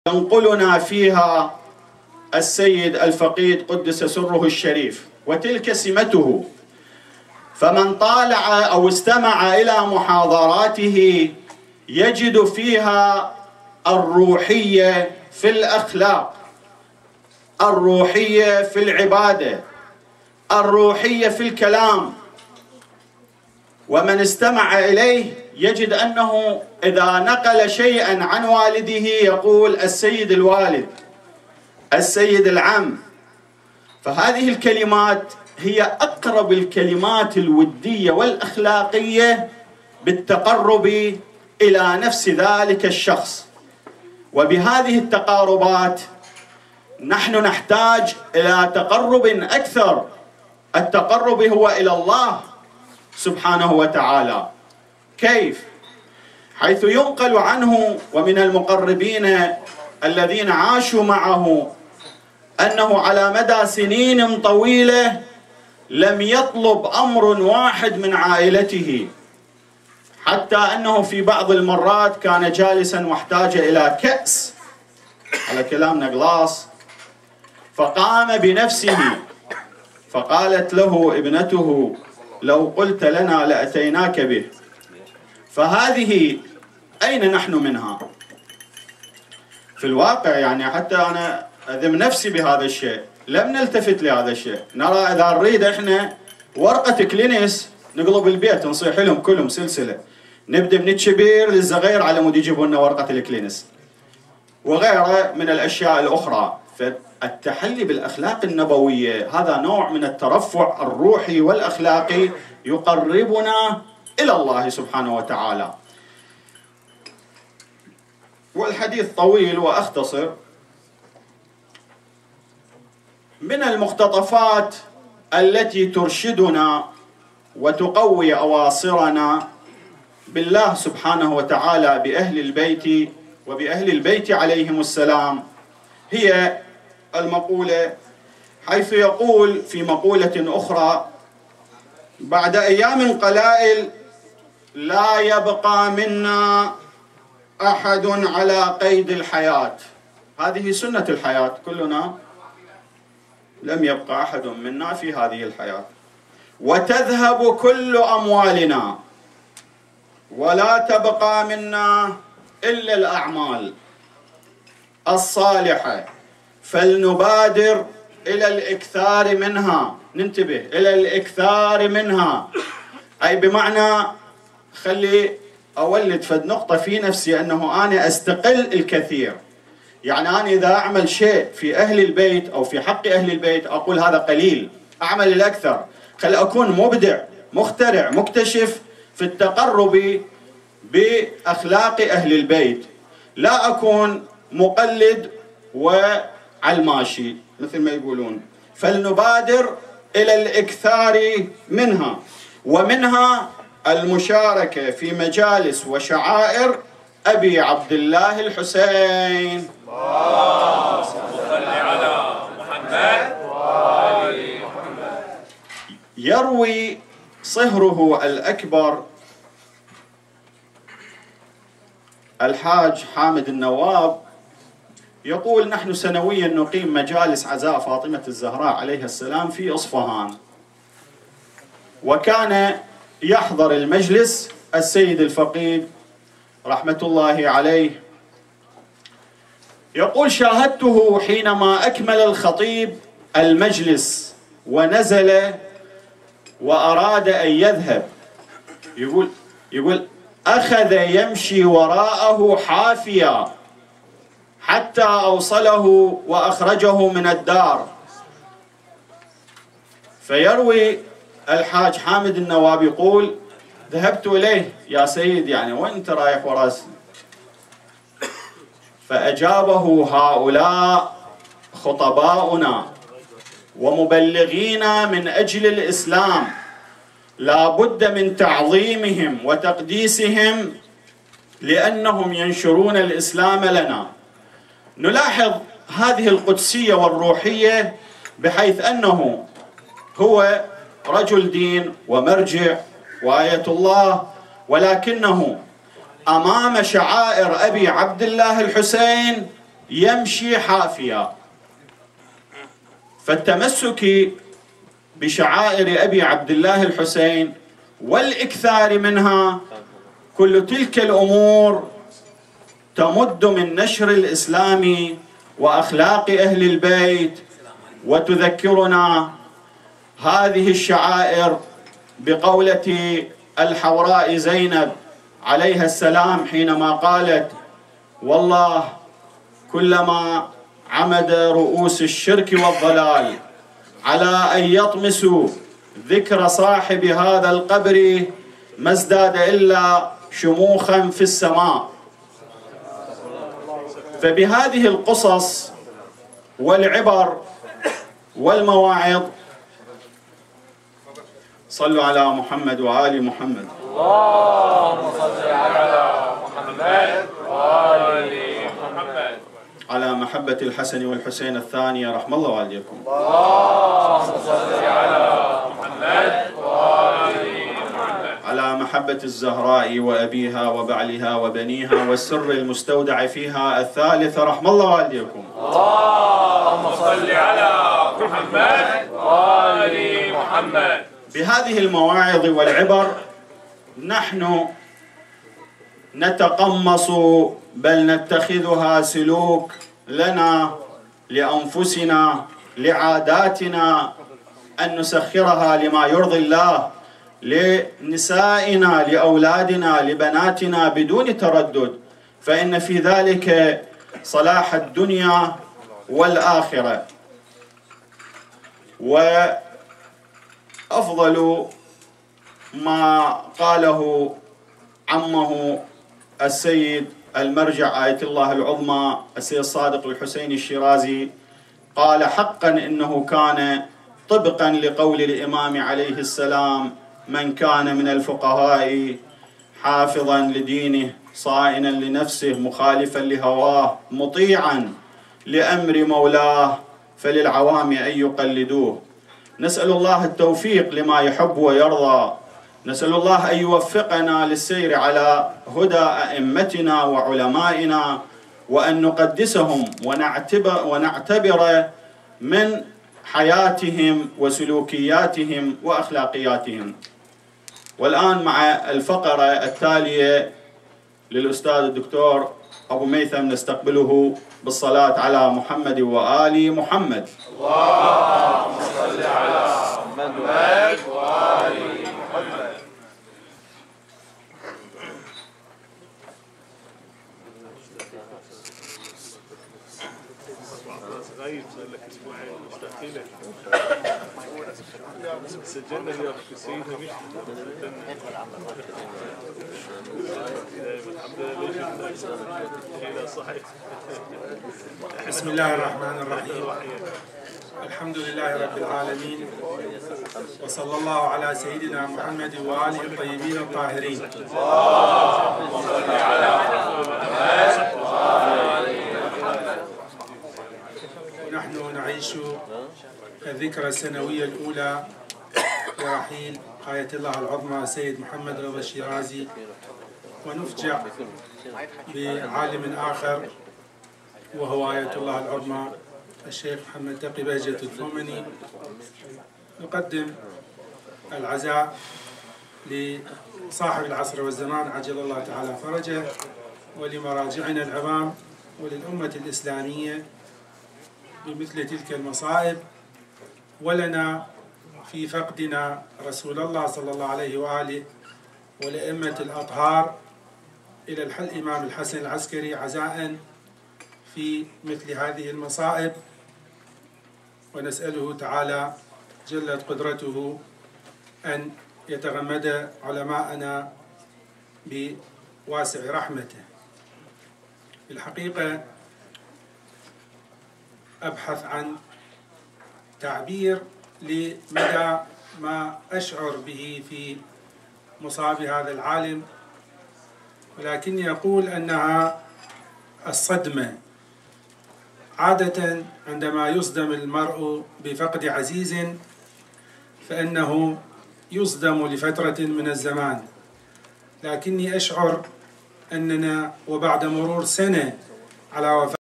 ينقلنا فيها السيد الفقيد قدس سره الشريف، وتلك سمته. فمن طالع أو استمع إلى محاضراته يجد فيها الروحية في الأخلاق، الروحية في العبادة، الروحية في الكلام. ومن استمع إليه يجد أنه إذا نقل شيئا عن والده يقول السيد الوالد، السيد العم. فهذه الكلمات هي أقرب الكلمات الودية والأخلاقية بالتقرب إلى نفس ذلك الشخص. وبهذه التقاربات نحن نحتاج إلى تقرب أكثر. التقرب هو إلى الله سبحانه وتعالى. كيف؟ حيث ينقل عنه ومن المقربين الذين عاشوا معه أنه على مدى سنين طويلة لم يطلب أمر واحد من عائلته، حتى أنه في بعض المرات كان جالسا واحتاج إلى كأس، على كلامنا غلاص، فقام بنفسه فقالت له ابنته لو قلت لنا لأتيناك به. فهذه أين نحن منها؟ في الواقع يعني حتى أنا أذم نفسي بهذا الشيء، لم نلتفت لهذا الشيء. نرى إذا نريد إحنا ورقة كلينس نقلب البيت نصيح لهم كلهم سلسلة، نبدأ من الكبير للصغير على مود يجيبوا لنا ورقة الكلينس وغيره من الأشياء الأخرى. فالتحلي بالأخلاق النبوية هذا نوع من الترفع الروحي والأخلاقي يقربنا إلى الله سبحانه وتعالى. والحديث طويل وأختصر. من المقتطفات التي ترشدنا وتقوي أواصرنا بالله سبحانه وتعالى بأهل البيت وبأهل البيت عليهم السلام هي المقولة، حيث يقول في مقولة أخرى: بعد أيام قلائل لا يبقى منا أحد على قيد الحياة. هذه سنة الحياة، كلنا لم يبقى أحد منا في هذه الحياة. وتذهب كل أموالنا ولا تبقى منا إلا الأعمال الصالحة، فلنبادر إلى الإكثار منها. ننتبه إلى الإكثار منها، أي بمعنى خلي أولد فد نقطة في نفسي أنه أنا أستقل الكثير. يعني أنا إذا أعمل شيء في أهل البيت أو في حق أهل البيت أقول هذا قليل، أعمل الأكثر. خلي أكون مبدع مخترع مكتشف في التقرب بأخلاق أهل البيت، لا أكون مقلد وعلماشي مثل ما يقولون. فلنبادر إلى الإكثار منها، ومنها المشاركة في مجالس وشعائر أبي عبد الله الحسين. اللهم صل على محمد وآل محمد. يروي صهره الأكبر الحاج حامد النواب يقول: نحن سنويا نقيم مجالس عزاء فاطمة الزهراء عليها السلام في إصفهان، وكان يحضر المجلس السيد الفقيد رحمة الله عليه. يقول: شاهدته حينما أكمل الخطيب المجلس ونزل وأراد أن يذهب، يقول أخذ يمشي وراءه حافيا حتى أوصله وأخرجه من الدار. فيروي الحاج حامد النواب يقول: ذهبت إليه: يا سيد يعني وين أنت رايح وراسي؟ فأجابه: هؤلاء خطباؤنا ومبلغينا من أجل الإسلام، لا بد من تعظيمهم وتقديسهم لأنهم ينشرون الإسلام لنا. نلاحظ هذه القدسية والروحية بحيث أنه هو رجل دين ومرجع وآية الله، ولكنه أمام شعائر أبي عبد الله الحسين يمشي حافيا. فالتمسك بشعائر أبي عبد الله الحسين والإكثار منها، كل تلك الأمور تمد من نشر الإسلام وأخلاق أهل البيت، وتذكرنا هذه الشعائر بقولة الحوراء زينب عليها السلام حينما قالت: والله كلما عمد رؤوس الشرك والضلال على أن يطمسوا ذكر صاحب هذا القبر ما ازداد إلا شموخا في السماء. فبهذه القصص والعبر والمواعظ، صلوا على محمد وآل محمد. اللهم صل على محمد وآل محمد. على محبة الحسن والحسين الثانية رحم الله والديكم. اللهم صل على محمد وآل محمد. على محبة الزهراء وأبيها وبعلها وبنيها والسر المستودع فيها الثالثة رحم الله والديكم. اللهم صل على محمد وآل محمد. بهذه المواعظ والعبر نحن نتقمص، بل نتخذها سلوك لنا لأنفسنا لعاداتنا، أن نسخرها لما يرضي الله لنسائنا لأولادنا لبناتنا بدون تردد، فإن في ذلك صلاح الدنيا والآخرة. وأفضل ما قاله عمه السيد المرجع آية الله العظمى السيد الصادق الحسين الشيرازي، قال: حقا إنه كان طبقا لقول الإمام عليه السلام: من كان من الفقهاء حافظا لدينه صائنا لنفسه مخالفا لهواه مطيعا لأمر مولاه فللعوام أن يقلدوه. نسأل الله التوفيق لما يحب ويرضى، نسأل الله أن يوفقنا للسير على هدى أئمتنا وعلمائنا، وأن نقدسهم ونعتبر من حياتهم وسلوكياتهم وأخلاقياتهم. والآن مع الفقرة التالية للأستاذ الدكتور أبو ميثم نستقبله بالصلاة على محمد وآل محمد. اللهم صل على محمد وآل محمد. غايب صار لك اسبوعين مشتاقين لك. سجلنا اليوم في سيدنا مش بسم الله الرحمن الرحيم. الحمد لله رب العالمين، وصلى الله على سيدنا محمد وآله الطيبين الطاهرين. اللهم صل على محمد وآل محمد. نحن نعيش الذكرى السنوية الأولى لرحيل آية الله العظمى السيد محمد رضا الشيرازي، ونفجع بعالم آخر وهو آية الله العظمى الشيخ محمد تقي بهجة الثومني. نقدم العزاء لصاحب العصر والزمان عجل الله تعالى فرجه، ولمراجعنا العظام وللأمة الإسلامية بمثل تلك المصائب، ولنا في فقدنا رسول الله صلى الله عليه وآله ولأئمة الأطهار إلى الإمام الحسن العسكري عزاء في مثل هذه المصائب، ونسأله تعالى جلت قدرته أن يتغمد علماءنا بواسع رحمته. في الحقيقة أبحث عن تعبير لمدى ما أشعر به في مصاب هذا العالم، ولكني أقول أنها الصدمة. عادة عندما يصدم المرء بفقد عزيز فإنه يصدم لفترة من الزمان، لكني أشعر أننا وبعد مرور سنة على وفاة